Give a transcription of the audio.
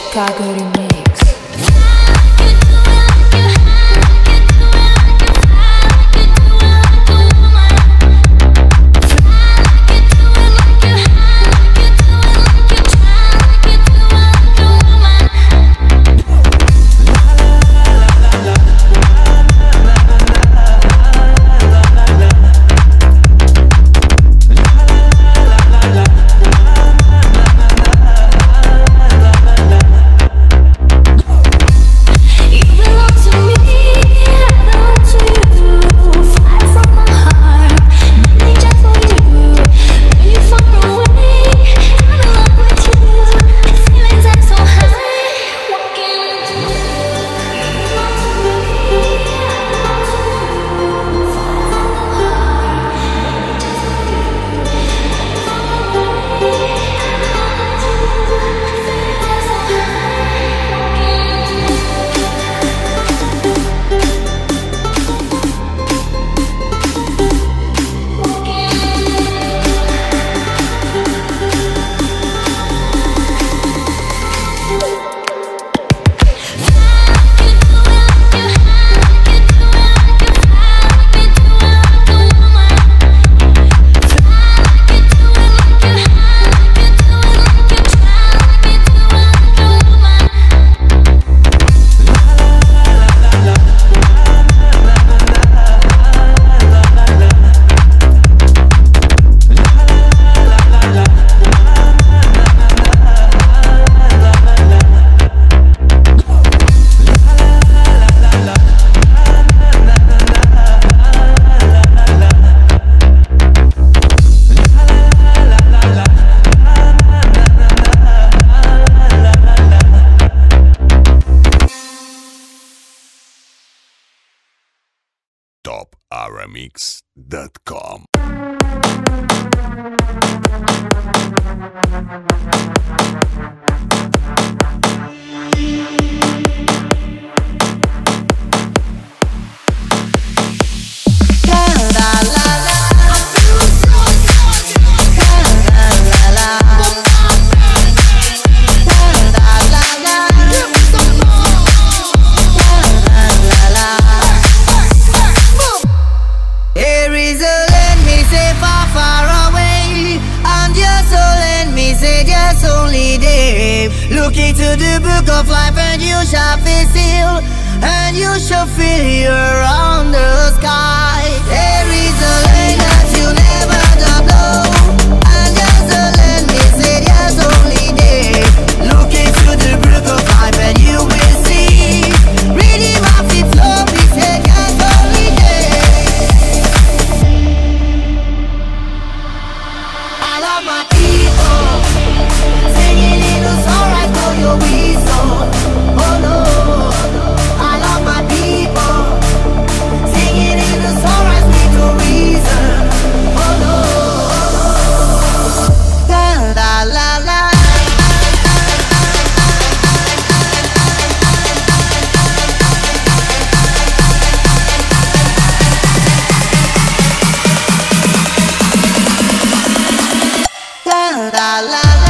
Chicago Remix. toprmix.com. Look into the book of life and you shall face it, and you shall feel you're on the sky. There is a land that you never know, and there's a land we said yes only there. Look into the book of life and you will see. Read him off the floor, we said yes only there. I love my people, singing in the sunrise for your reason. Oh no, I love my people, singing in the sunrise with your reason. Oh no, la la la la. La la la la.